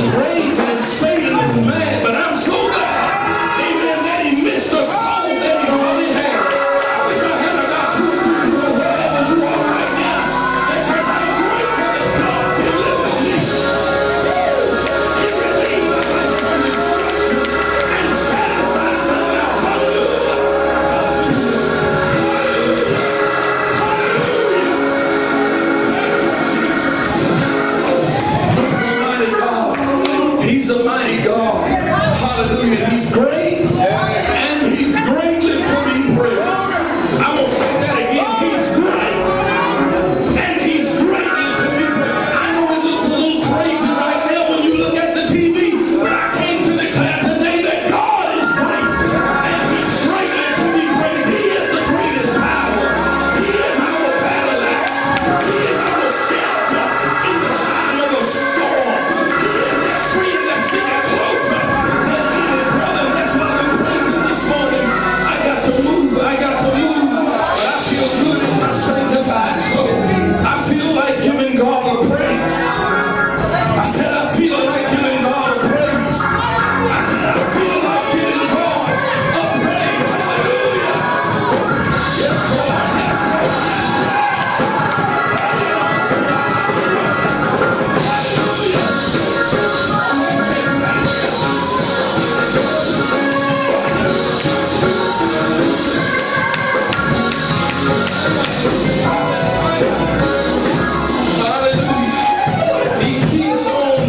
praising and Satan is mad, but I'm so glad, amen, that he missed a soul that he already had. I wish I had about 2 or 3 people wherever you are right now that says, I'm grateful that God delivered me. He redeemed my life from destruction and satisfies my mouth. Hallelujah. He's a mighty God. Hallelujah. He's great and he's greatly to be praised. I'm going to say that again. He's great and he's greatly to be praised. I know it looks a little crazy right now when you look at the TV, but I came to declare today that God is great and he's greatly to be praised. He is the greatest power. He is our battle axe. He is our shelter in the time of a storm. He is that friend that's sticking closer than any brother. That's why I'm praising this morning. I got to move, but I feel good in my sanctified soul. I feel like giving God a praise. I said I feel like giving God a praise. I said I feel like giving God a praise. Hallelujah. Yes, Lord. Yes, Lord. Hallelujah. He keeps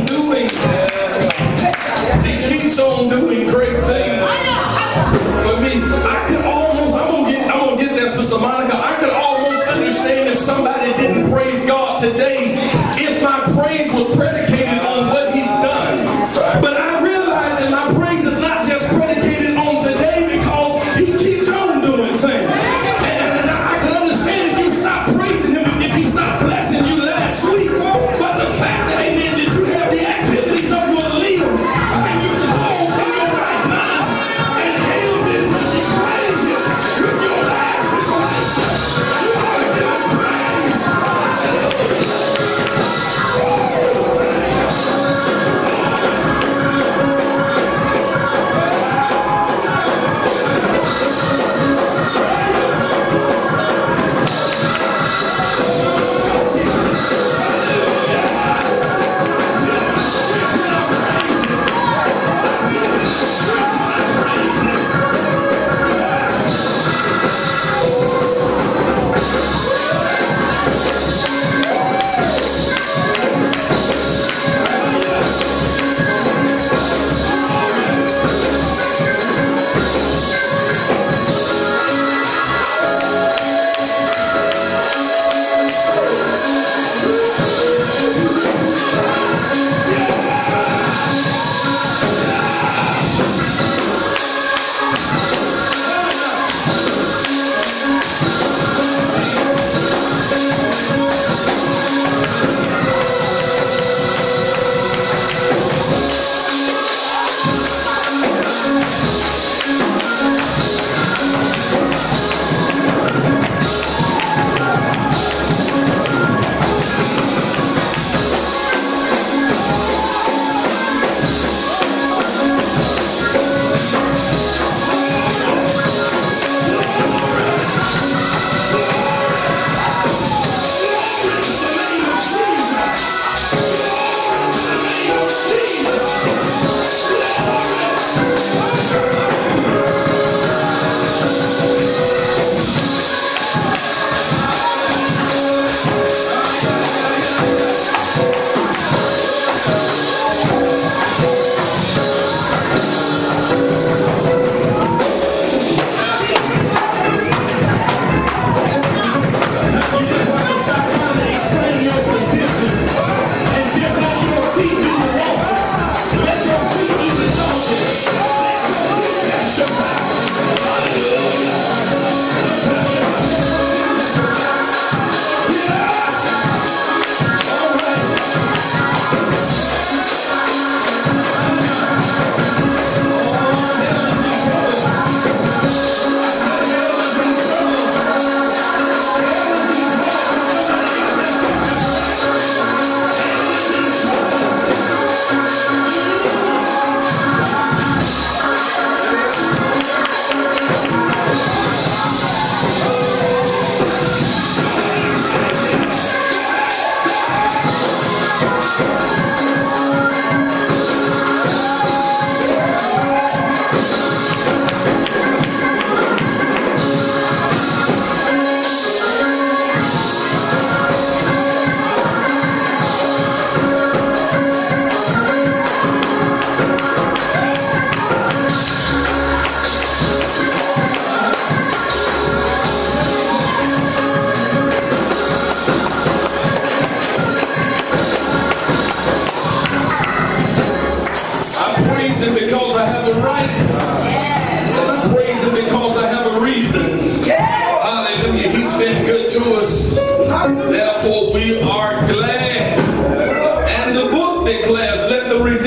on doing great things for me. I'm gonna get there, Sister Monica. I could almost understand if somebody didn't praise God today if my praise was predicated on what he's done. But I realize that my praise is not just predicated on today because he keeps on doing things. And I can understand if you stop praising him, if he stopped blessing you last week. But the fact that, amen, that you have the activities of your limbs and you're clothed in your right mind and held in when you praise him with your last situation, you ought to give him praise.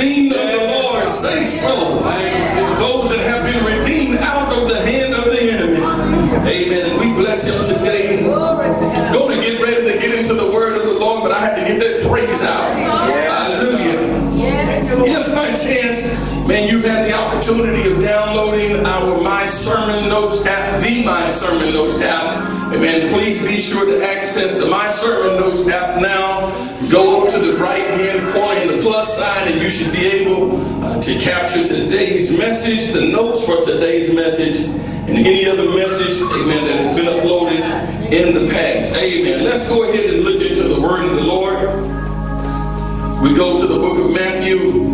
redeemed of the Lord say so. Those that have been redeemed out of the hand of the enemy. Amen. And we bless him today. Going to get ready to get into the word of the Lord, but I had to get that praise out. Hallelujah. If by chance, man, you've had the opportunity of downloading our My Sermon Notes app, the My Sermon Notes app, amen, please be sure to access the My Sermon Notes app now. Go up to the right-hand corner in the plus sign, and you should be able to capture today's message, the notes for today's message, and any other message, amen, that has been uploaded in the past. Amen. Let's go ahead and look into the word of the Lord. We go to the book of Matthew.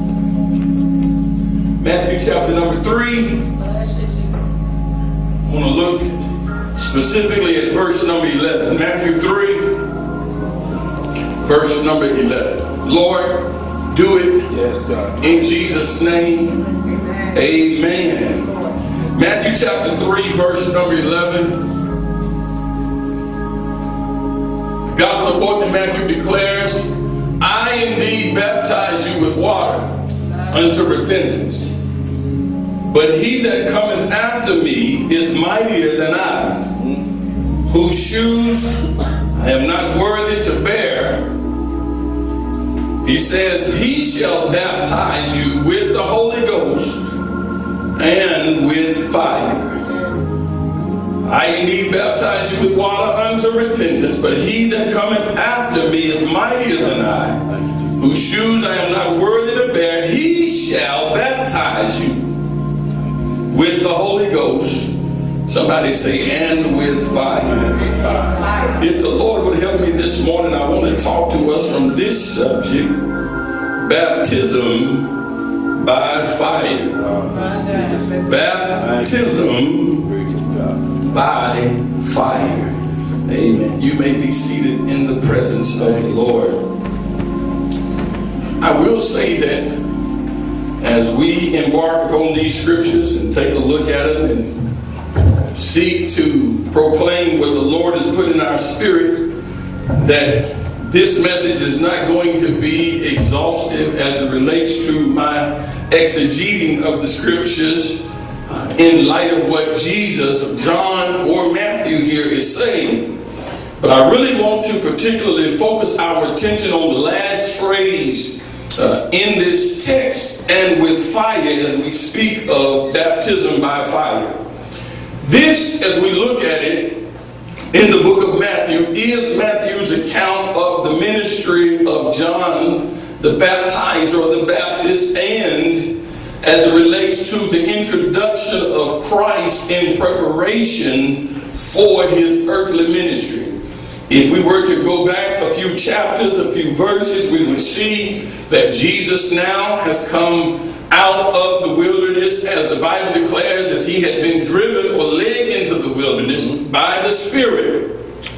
Matthew chapter number 3. I want to look specifically at verse number 11. Matthew 3, verse number 11. Lord, do it in Jesus' name. Amen. Matthew chapter 3, verse number 11. The Gospel according to Matthew declares, I indeed baptize you with water unto repentance. But he that cometh after me is mightier than I, whose shoes I am not worthy to bear. He says, he shall baptize you with the Holy Ghost and with fire. I indeed baptize you with water unto repentance, but he that cometh after me is mightier than I, whose shoes I am not worthy to bear. He shall baptize you with the Holy Ghost. Somebody say, and with fire. If the Lord would help me this morning, I want to talk to us from this subject, baptism by fire. Baptism by fire. Amen. You may be seated in the presence of the Lord. I will say that as we embark on these scriptures and take a look at them and seek to proclaim what the Lord has put in our spirit, that this message is not going to be exhaustive as it relates to my exegeting of the scriptures in light of what Jesus, John, or Matthew here is saying. But I really want to particularly focus our attention on the last phrase in this text, and with fire, as we speak of baptism by fire. This, as we look at it in the book of Matthew, is Matthew's account of the ministry of John the Baptizer or the Baptist, and as it relates to the introduction of Christ in preparation for his earthly ministry. If we were to go back a few chapters, a few verses, we would see that Jesus now has come out of the wilderness, as the Bible declares, as he had been driven or led into the wilderness by the Spirit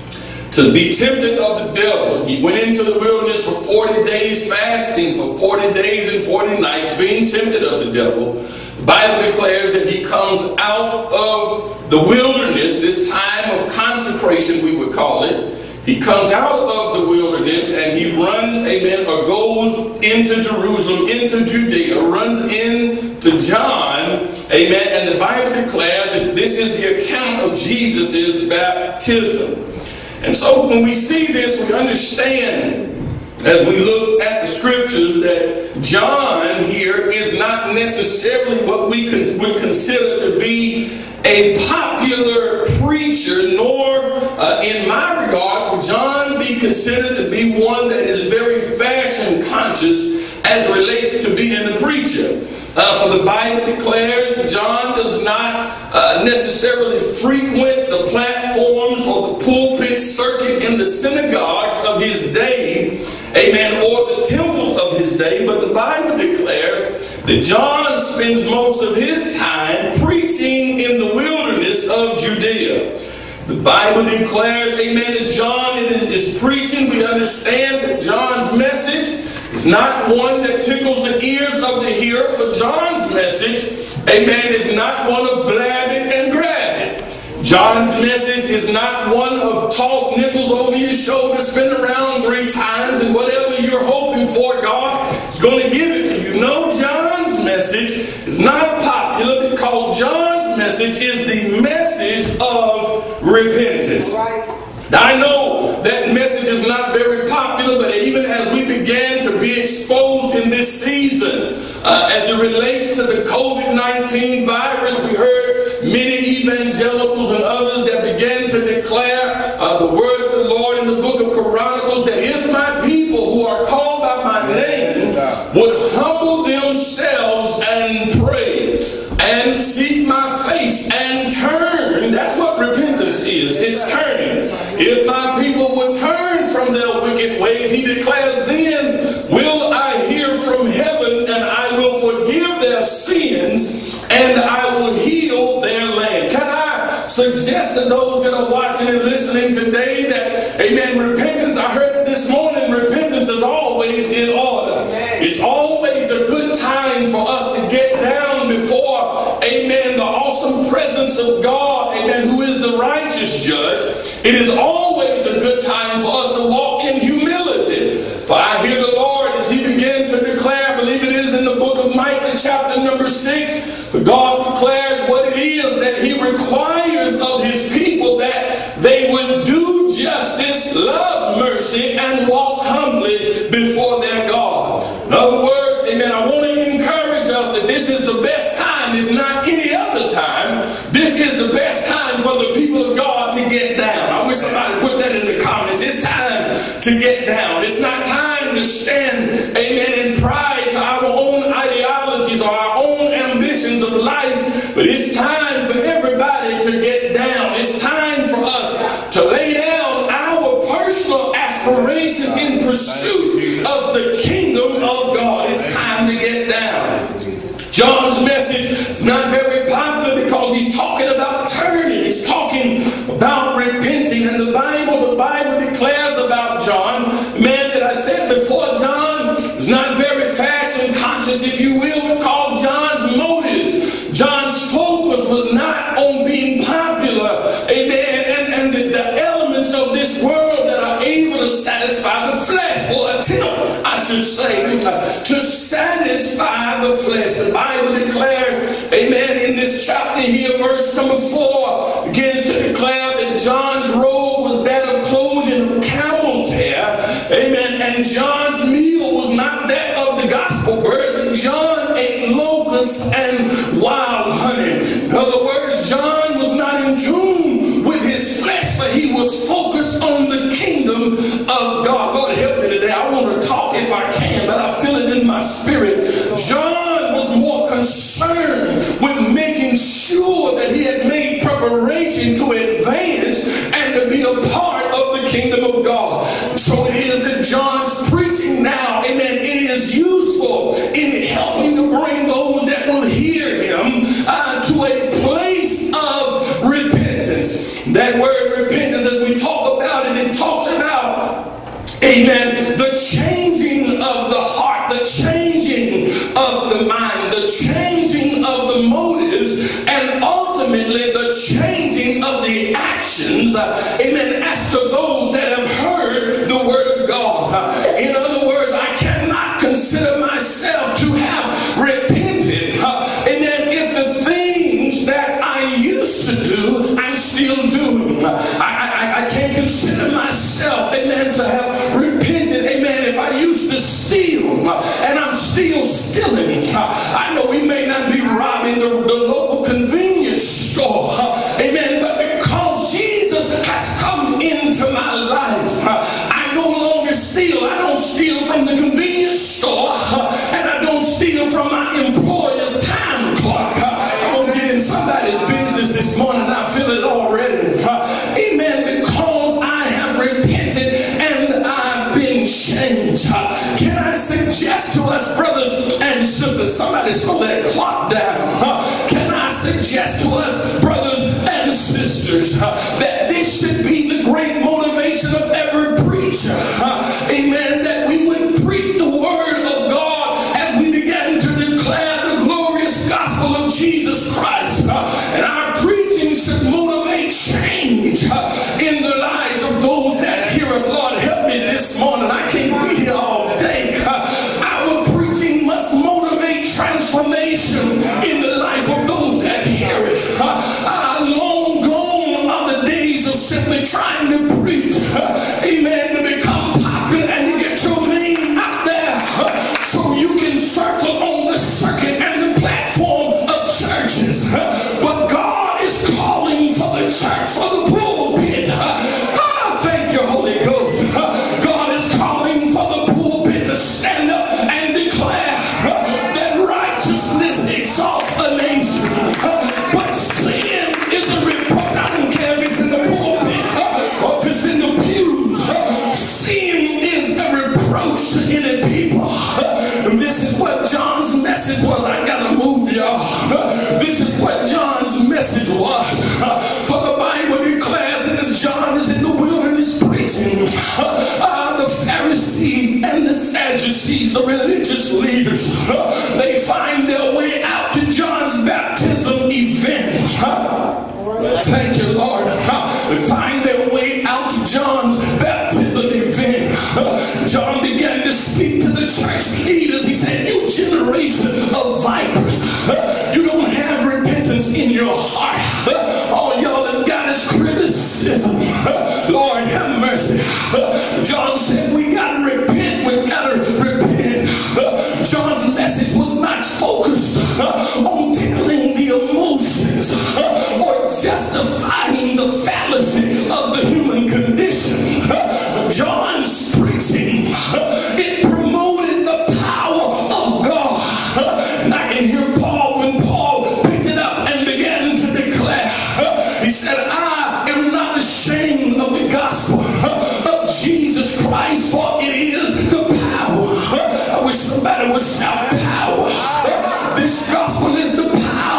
to be tempted of the devil. He went into the wilderness for 40 days fasting, for 40 days and 40 nights being tempted of the devil. The Bible declares that he comes out of the wilderness, this time of consecration we would call it. He comes out of the wilderness and he runs, amen, or goes into Jerusalem, into Judea, runs into John, amen, and the Bible declares that this is the account of Jesus' baptism. And so when we see this, we understand, as we look at the scriptures, that John here is not necessarily what we would consider to be a popular preacher, nor in my regard would John be considered to be one that is very fashion conscious as it relates to being a preacher. For the Bible declares that John does not necessarily frequent the platforms or the pulpit circuit in the synagogues of his day, amen, or the temples of his day, but the Bible declares that John spends most of his time preaching in the wilderness of Judea. The Bible declares, amen, as John is preaching, we understand that John's message is not one that tickles the ears of the hearer. For John's message, amen, is not one of blab it and grab it. John's message is not one of toss nickels over your shoulder, spin around 3 times, and whatever you're hoping for, God is going to give it to you. you know John's message is not popular because John's message is the message of repentance. Now, I know that message is not very popular, but even as we began to be exposed in this season, as it relates to the COVID-19 virus, we heard many evangelicals and others that began to declare the word of the Lord in the book of Chronicles, that if my people who are called by my name would humble themselves and pray and seek my face and turn. That's what repentance is. It's turning. If my people would turn from their wicked ways, he declares, then will I hear from heaven and I will forgive their sins and I will heal their land. Can I suggest to those that are watching and listening today that, amen, repentance, I heard it this morning, repentance is always in order. It's always a good time for us to get down before, amen, the awesome presence of God, amen, who is the righteous judge. It is always a good time for us to walk in humility. For I hear the Lord as he began to declare, I believe it is in the book of Micah chapter number 6, for God declares what it is that he requires of his people, that they would do justice, love mercy, and walk humbly before their God. In other words, amen, I want to encourage us that this is the best time, if not any other time. This is the best time for the people of God to get down. I wish somebody put that in the comments. It's time to get down. It's not time to stand, amen, in pride to our own ideologies or our own ambitions of life, but it's time for everybody to get down. It's time for us to lay down our personal aspirations in pursuit of the kingdom of God. It's time to get down. John's message is not very popular because he's talking about turning. He's talking about repenting. And the Bible declares about John, man, that I said before, John is not very fashion conscious, if you will, because John's motives, John's focus was not on being popular, amen, and the elements of this world that are able to satisfy the flesh, or attempt, I should say, to satisfy the flesh. The Bible declares, amen, in this chapter here, verse number 4, begins to declare that John's robe was that of clothing of camel's hair, amen, and John's meal was not that of the gospel word, but John ate locusts and wild honey. In other words, John was not in tune with his flesh, but he was focused on the kingdom of God. Lord, help me today. I want to talk if I can, but I feel it in my spirit. John was more concerned with making sure that he had made preparation to advance and to be a part of the kingdom of God. So it is that John's preaching now, amen, it is useful in helping to bring those that will hear him to a place of repentance. That word repentance, as we talk about it, it talks about, amen, the changing of the heart, the changing of the mind, the changing of the motives, and ultimately the changing of the actions, amen, as to those that have heard the word of God. In other words, I cannot consider myself to have repented, amen, if the things that I used to do, I'm still doing. I can't consider myself, amen, to have repented, amen, if I used to steal and I'm still stealing. I know we may not be robbing the local convenience store, amen, but because Jesus has come into my life, I no longer steal. I don't steal from the convenience store, and I don't steal from my employer's time clock. I'm going to get in somebody's business this morning. I feel it already. Amen, because I have repented and I've been changed. Can I suggest to us, brothers and sisters, somebody slow that clock down. Can I suggest to us, brothers and sisters, that this should be the great motivation of every preacher, amen, that we would preach the word of God as we began to declare the glorious gospel of Jesus Christ, and our preaching should motivate change in the lives of those that hear us. Lord, help me this morning. I can't be here all day. Our preaching must motivate transformation in the life of those that hear it. Long gone are the days of simply trying to preach, amen, to become popular and to get your name out there so you can circle on the circuit and the platform of churches. But God is calling for the church, for the pulpit. Thank you, Holy Ghost. God is calling for the pulpit to stand up and declare that righteousness exalts a nation. But sin is a reproach. I don't care if it's in the pulpit or if it's in the pews. Sin is a reproach to any people. This is what John's message was. I gotta move, y'all. This is what John's message was. For the Bible declares that as John is in the wilderness preaching, the Pharisees and the Sadducees, the religious leaders, they find their way out to John's baptism event. Thank you, Lord. They find their way out to John's baptism event. John began to speak to the church leaders. He said, "You generation of vipers, you don't have repentance in your heart. All y'all have got is criticism. Lord, have mercy." John said, we got to repent. We got to repent. John's message was not focused on tickling the emotions or justifying the fallacy of the human condition. John's preaching, it promoted the power of God. And I can hear Paul when Paul picked it up and began to declare. He said, "I am not ashamed of the gospel of Jesus Christ, for it is the power." I wish somebody would shout power. This gospel is the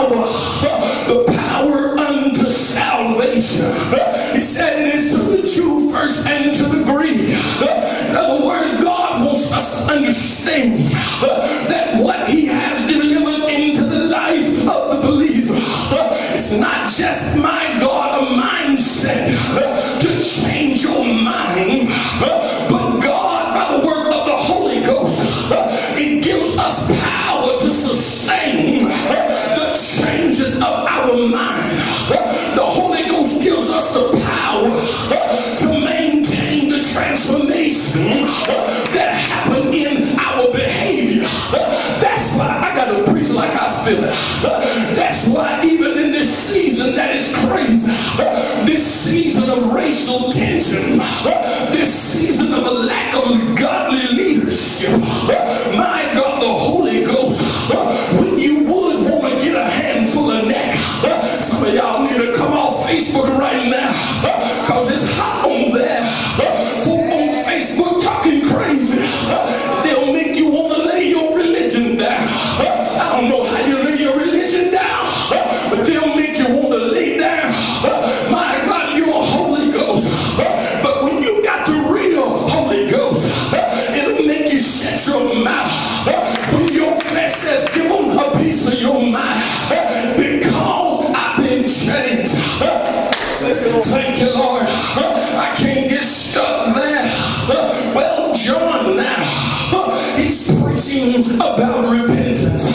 power unto salvation. He said it is to the Jew first and to the Greek. In other words, God wants us to understand that what he has delivered into the life of the believer, it's not just, my God, a mindset to change your mind, but God, by the work of the Holy Ghost, it gives us power to sustain the changes of our mind. The Holy Ghost gives us the power to maintain the transformation that happened in our behavior. That's why I got to preach like I feel it. That's why even in this season that is crazy, this season of racial tension, this season of a lack of godly leadership, my God, the Holy Ghost, when you would want to get a handful of neck, some of y'all need to come off Facebook right now, because it's hot on there. Folk on Facebook talking crazy. They'll make you want to lay your religion down. I don't know how you lay your religion down, but they'll make you want to lay down. My God, you're a Holy Ghost. But when you got the real Holy Ghost, it'll make you shut your mouth. When your flesh says, give them a piece of your mind, because I've been changed. Thank you, Lord. I can't get stuck there. Well, John now, he's preaching about repentance.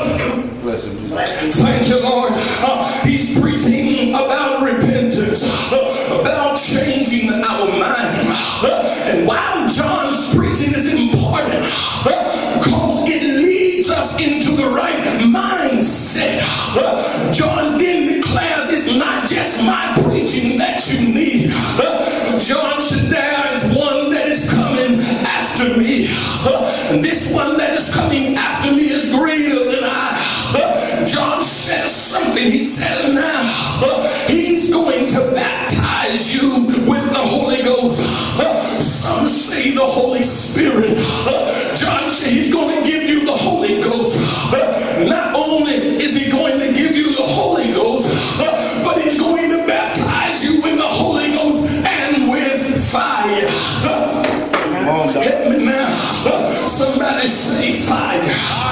Thank you, Lord. He's preaching about repentance, about changing our mind. And while John's preaching is important, because it leads us into the right mindset, John then declares it's not just my preaching that you need. John said there is one that is coming after me. This one that is coming after me is greater than I. John says something. He says now he's going to baptize you with the Holy Ghost. Some say the Holy Spirit. John said he's going to give you the Holy Ghost. Not only is he going to give you the Holy Ghost, but he's going to baptize you with the Holy Ghost and with fire. Help me now. Somebody say fire.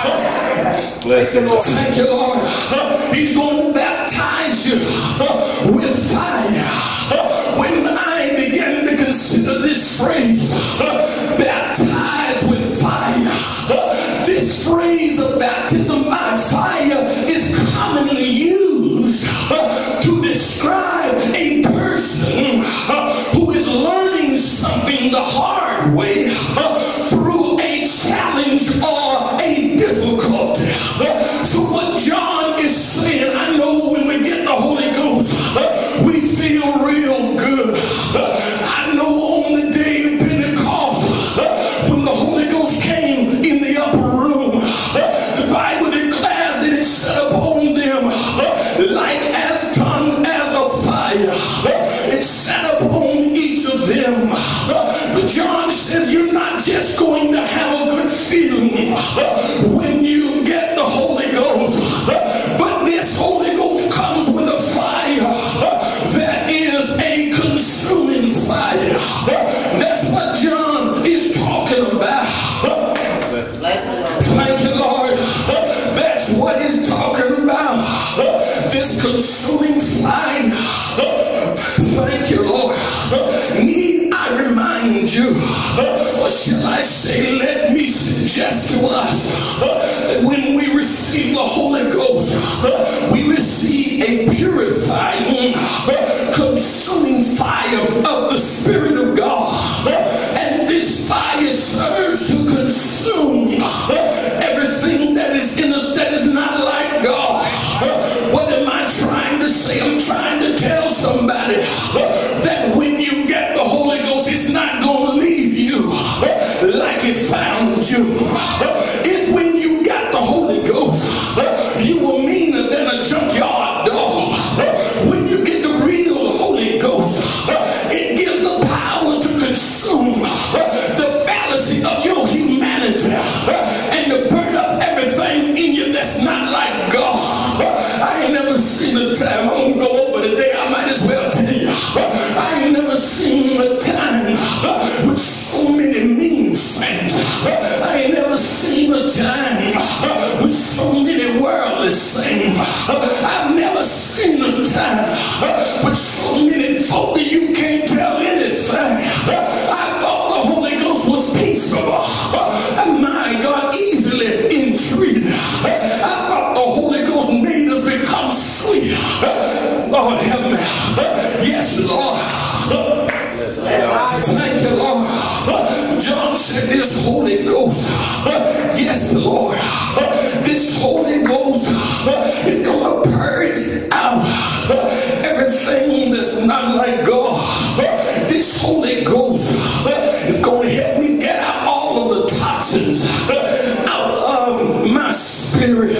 Thank you, Lord. He's going to baptize you with fire. When I began to consider this phrase, baptized with fire, this phrase of baptism by fire is commonly used to describe a person who is learning something the hard way through a challenge or a difficulty. So what John is saying, I know when we get the Holy Ghost, we feel real good. I know on the day of Pentecost, when the Holy Ghost came in the upper room, the Bible declares that it set upon them like as tongue as a fire. It sat upon each of them. But John says you're not just going to have a good feeling when you get the Holy Ghost, but this Holy Ghost comes with a fire that is a consuming fire. That's what John is talking about. Thank you, Lord. That's what he's talking about. This consuming fire. Thank you, Lord. Need I remind you, or shall I say, let me suggest to us that when we receive the Holy Ghost, we receive a purifying, consuming fire of the Spirit of God. And this fire serves to consume everything that is in us that is not like God. What am I trying to say? I'm trying to tell somebody that when you get the Holy Ghost, it's not going to leave you like it found you. If when you got the Holy Ghost, you were meaner than a junkyard dog, when you get the real Holy Ghost, it gives the power to consume the fallacy of your humanity and to burn up everything in you that's not like God. I ain't never seen a time, I'm gonna go over today, I might as well tell you, I ain't never seen a time with so many mean saints. I ain't never seen a time with so many worldly saints. I've never seen a time with so many folk that you can't tell anything. I thought the Holy Ghost was peaceable, and my God, easily entreated. I thought the Holy Ghost made us become sweet. Lord help me. Yes, Lord. Thank you, Lord. John said this Holy Ghost, yes, Lord, this Holy Ghost is going to purge out everything that's not like God. This Holy Ghost is going to help me get out all of the toxins out of my spirit.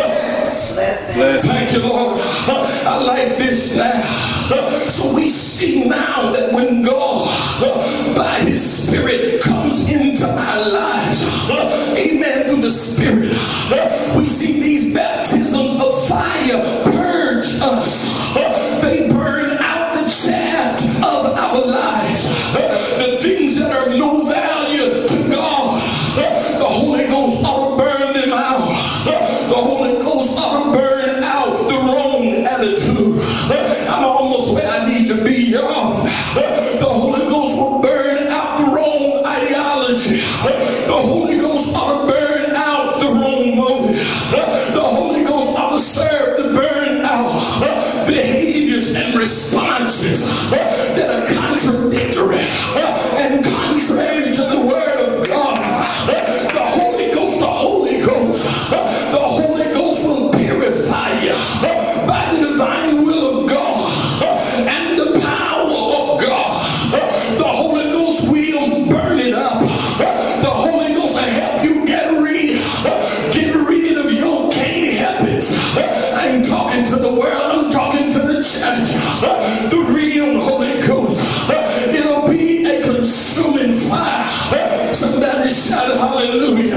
Thank you, Lord. I like this now. So we see now that when God, by His Spirit, comes into our lives, amen, through the Spirit, we see these baptisms of fire purge us. They burn out the chaff of our lives, the things that are no value to God. The Holy Ghost ought to burn them out. The Holy Ghost ought to burn out the wrong attitude. I'm almost where I need to be, y'all. The Holy Ghost will burn out the wrong ideology. The Holy Ghost ought to burn out the wrong motive. The Holy Ghost ought to serve to burn out behaviors and responses that are contradictory and contrary to the Word of God. The Holy Ghost, the Holy Ghost, the Holy Ghost will purify you by the divine will of God and the power of God. The Holy Ghost will burn it up. The Holy Ghost will help you get rid of your can't help it. I ain't talking to the world, I'm talking to the church. The real Holy Ghost, it'll be a consuming fire. Somebody shout hallelujah.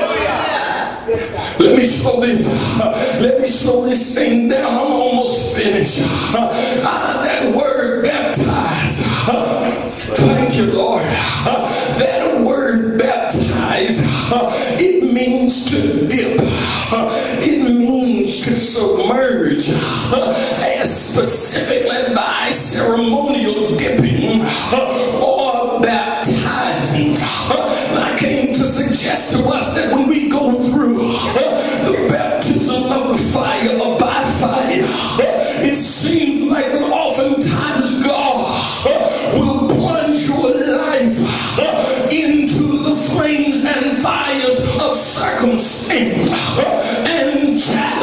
Let me slow this thing down. I'm almost finished. That word baptize. Thank you, Lord. That word baptize, it means to dip. It means to submerge, as specifically by ceremonial dipping or baptizing. And I came to suggest to us that when we go through the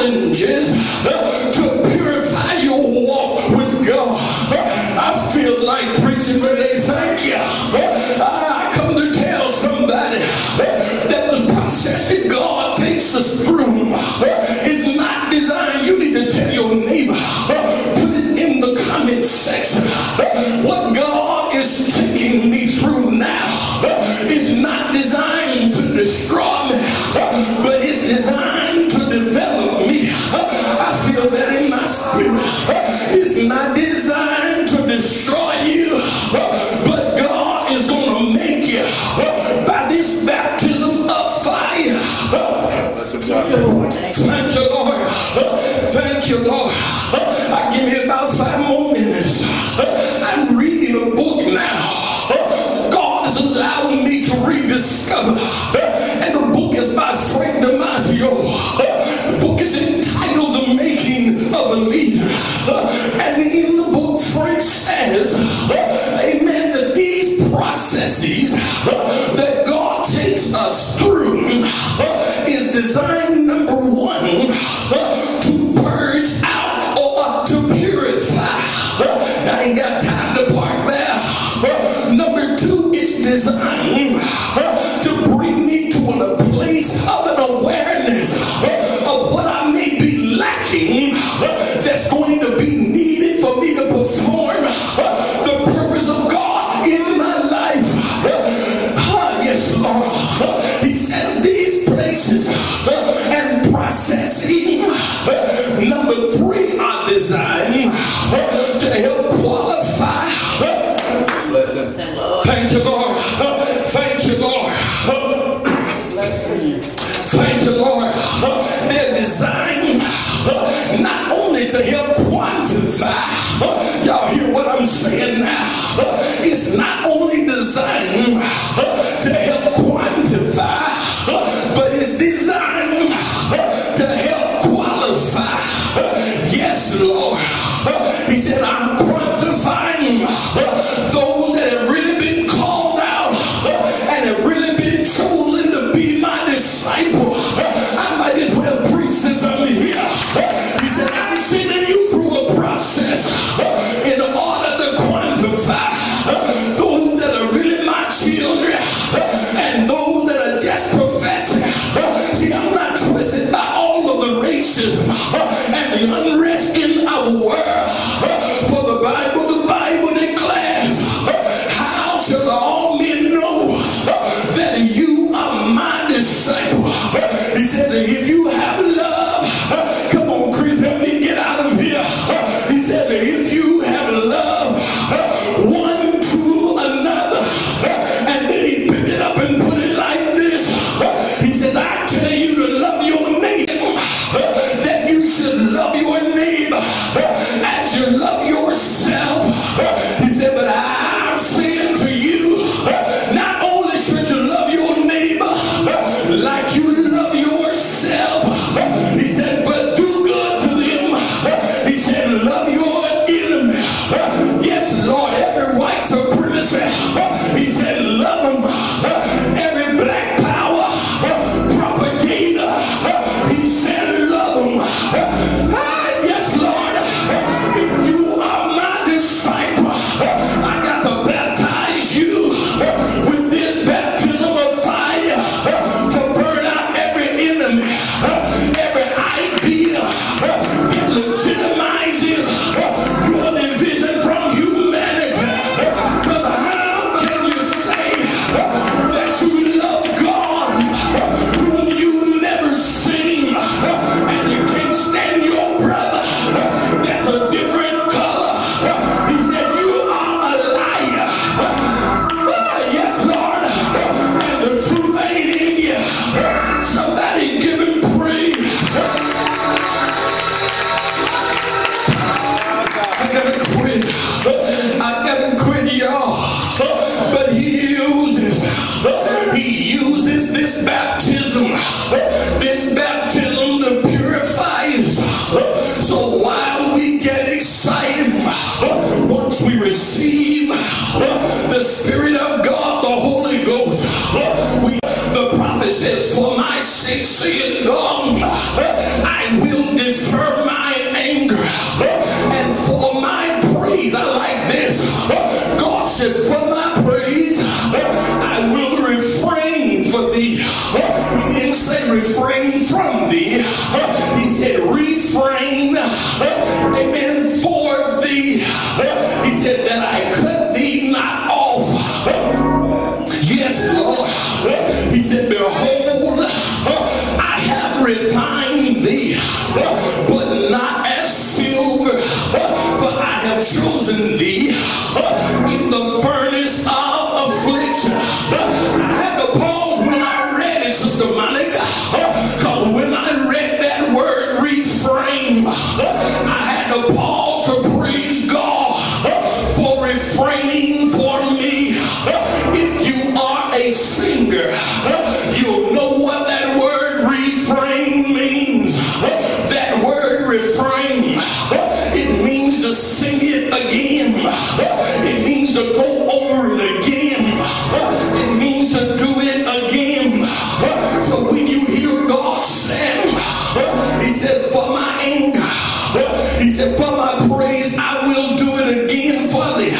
challenges to purify your walk with God. I feel like preaching today. Thank you. I come to tell somebody that the process that God takes us through is not designed. You need to tell your neighbor, put it in the comment section. What God is taking me through now is not designed to destroy me, but it's designed to develop me. I feel that in my spirit. It's not designed to destroy you, but God is going to make you by this baptism of fire. Thank you, Lord. Thank you, Lord. I give me about 5 more minutes. I'm reading a book now. God is allowing me to rediscover. And the book is by Frank Damasio. The book is entitled The Making of a Leader. And in the book, Frank says, amen, that these processes that God takes us through is designed, number one, to purge out or to purify. I ain't got time to park there. Number two, it's designed to bring me to a place of an awareness of what I may be lacking that's going to be needed for me to perform the purpose of God in my life. Yes, Lord. He says these places and processing, number three, are designed to help qualify. Thank you, Lord. Thank you, Lord. Thank you, Lord. They're designed not only to help quantify. Y'all hear what I'm saying now? It's not only designed to help quantify, but it's designed to help qualify. Yes, Lord. He said, I'm quantifying those that have really been called out and have really been chosen to be my disciple. I might as well preach since I'm here. He said, I'm sending you through a process in order to quantify those that are really my children and those that are just professing. See, I'm not twisted by all of the racism and the unrest in our world. For the Bible declares, how shall all men know that you are my disciple? He says, if you have love, come on, Chris, help me get out of here. He says, if you have love one to another, and then he picked it up and put it like this. He says, I tell you to love your neighbor, that you should love your neighbor as you love yourself. He said, but I'm saying to you chosen thee, but not as silver, for I have chosen thee in the furnace of affliction. I had to pause when I read it, Sister Monica, because when I read that word reframe, I had to pause to praise God for refraining for me. If you are a singer, you'll know what that word refrain means. That word refrain, it means to sing it again. It means to go over it again. It means to do it again. So when you hear God say, he said, for my anger, he said, for my praise, I will do it again for thee.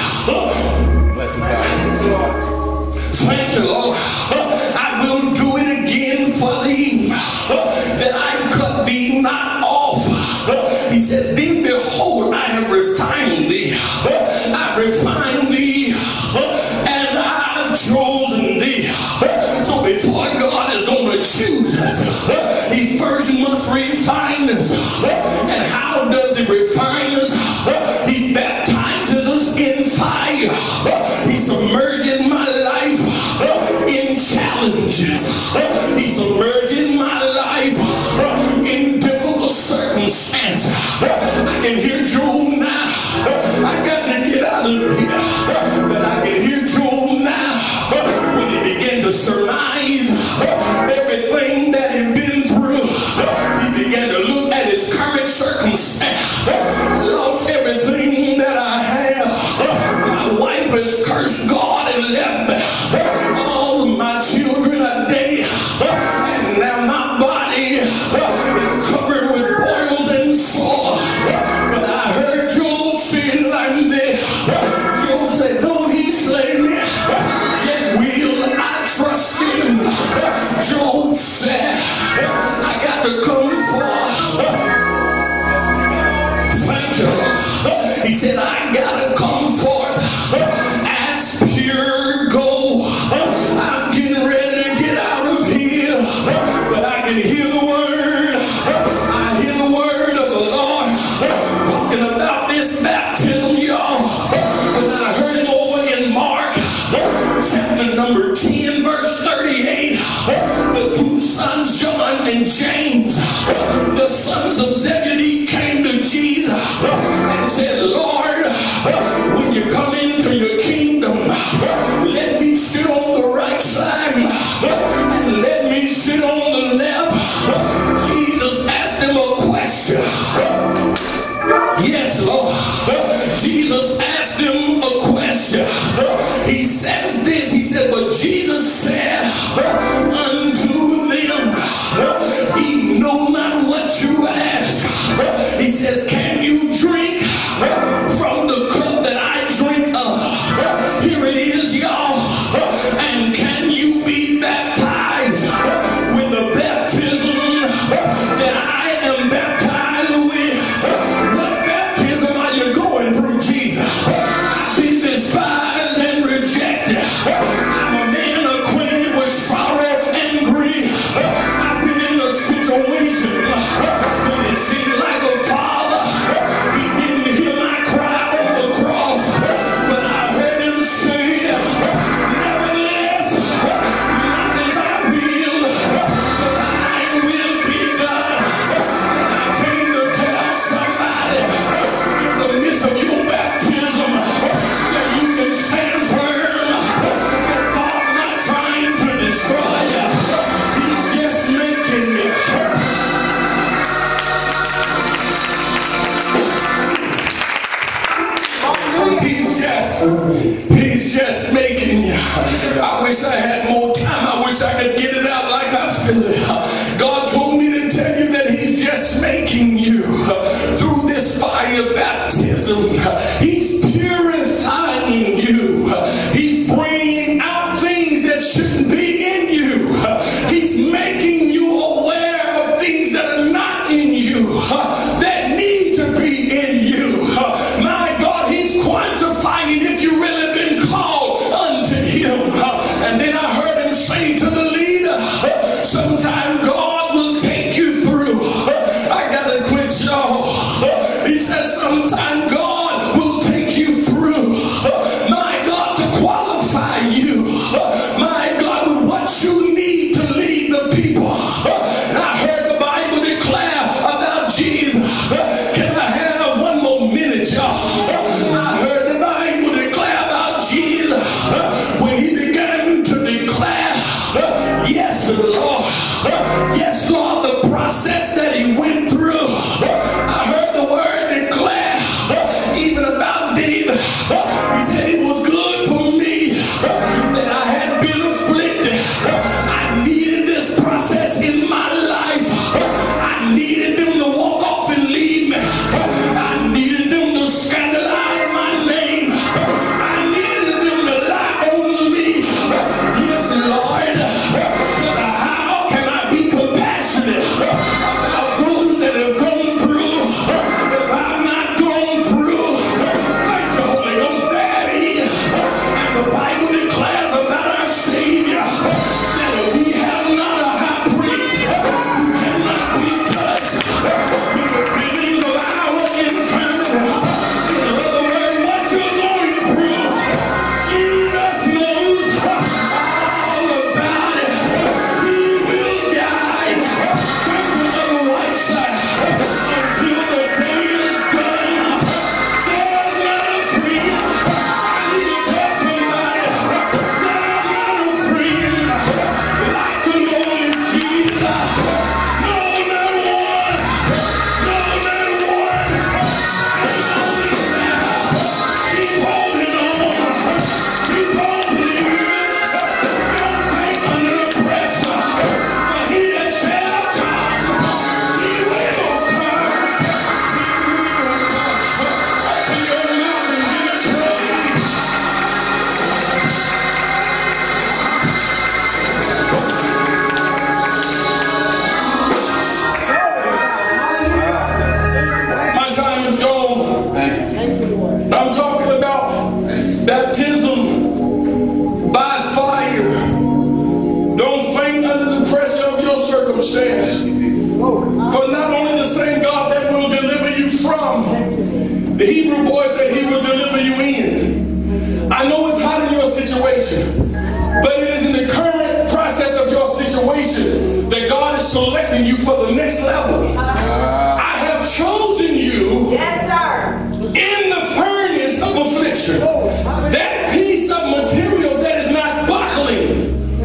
Thank you, Lord. I will do it again for thee, that I cut thee not off. He says, then behold, I have refined thee. I refined thee, and I've chosen thee. So before God is going to choose us, he first must refine us. And how does he refine us? He baptizes us in fire. He submerges my life in challenges. He submerges my life in difficult circumstances. I can hear Job now. I got to get out of here. But I can hear Job now when he began to surmise everything that he'd been through. He began to look at his current circumstance. I lost everything that I have. My wife has cursed God and left me. All of my children are dead. And now my body is covered with boils and sore. But I heard Job say like this. Job said, though he slay me, yet will I trust him. Job said, I got to come forth. Thank you. He said, I got to come forth as pure gold. I'm getting ready to get out of here, but I can hear the word. I hear the word of the Lord talking about this baptism, y'all. When I heard him over in Mark chapter number 10 verse 38, the two sons John and James, the sons of Zebedee, came to Jesus and said, Lord, when you come into your kingdom, let me sit on the right side and let me sit on the left. Jesus asked him a question. Yes, Lord. Jesus asked him a question. He says this, he said, but Jesus said unto them, ye know not what you ask. He says, can you drink from the cup that I drink of? Here it is, y'all. And can you be baptized with the baptism that I am baptized with? What baptism are you going through, Jesus? I've been despised and rejected. I'm a man acquainted with sorrow and grief. I've been in a situation when it seemed like a father, he didn't hear my cry on the cross, but I heard him say, nevertheless, not as I will, but thine will be done. And I came to tell somebody in the midst of your baptism that you can stand firm, that God's not trying to destroy you. He's just making you. He's just making you. I wish I had more time. I wish I could get it out like I feel it. God told me to tell you that he's just making you through this fire baptism. He's purifying you. He's bringing out things that shouldn't be in you. He's making you aware of things that are not in you, that need to be in you. My God, he's quantifying if you really been called unto him. And then I heard sometimes God will take you through, my God, to qualify you, my God, with what you need to lead the people. I heard the Bible declare about Jesus. Can I have one more minute, y'all? I heard the Bible declare about Jesus when he began to declare, yes, Lord, yes, Lord, the process that he went through. I heard the word declare even about David. He said it was good for me that I had been afflicted. I needed this process in my life. I needed them to walk off and leave me. I needed them to scandalize my name. I needed them to lie on me. Yes, Lord. How can I be compassionate about those that have gone through if I'm not going through? Thank you, Holy Ghost, Daddy. And the Bible declares about our Savior that we have not a high priest who cannot be touched with the feelings of our infirmity. In other words, what you're going through, Jesus knows all about it. He will guide you to the right side until the day is done. There's not a friend. I need to tell somebody. There's not a friend like the Lord Jesus. No, not one. No, not one. Keep holding on. Keep on believing. Don't faint under the pressure. For he that shall come, he will come. Open your mouth and give it praise. My time is gone. I'm talking about baptism by fire. Don't faint under the pressure of your circumstance. For not only the same God that will deliver you from, the Hebrew boy said he will deliver you in. I know it's hot in your situation, but it is in the current process of your situation that God is selecting you for the next level. I have chosen you in the furnace of affliction. That piece of material that is not buckling,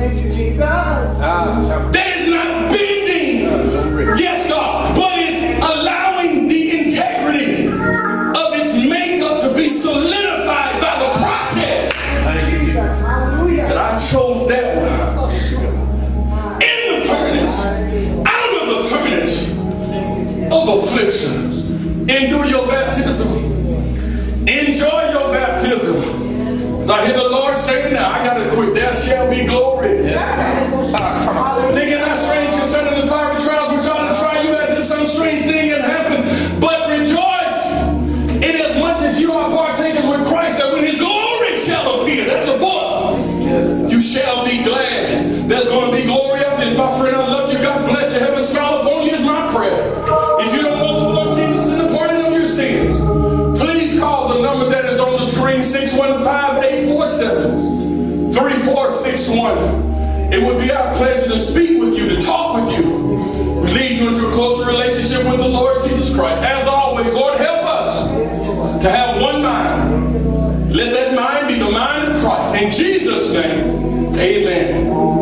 that is not bending, yes, God, but is allowing the integrity of its makeup to be solidified by the process. He said, I chose that one. In the furnace, out of the furnace of affliction. Endure your baptism. Enjoy your baptism. As I hear the Lord saying now, I got to quit. There shall be glory. Thinking not strange concerning the fiery trials which ought to try you as if some strange thing had happened. But rejoice inasmuch as you are partakers with Christ, that when his glory shall appear, that's the book, you shall be glad. There's going to be glory after this. My friend, I love you. God bless you. Heaven smile upon you is my prayer. If you don't know the Lord Jesus and the pardon of your sins, please call the number that is on the screen, 615-847-3461. It would be our pleasure to speak with you, to talk with you, to lead you into a closer relationship with the Lord Jesus Christ. As always, Lord, help us to have one mind. Let that mind be the mind of Christ. In Jesus' name, amen.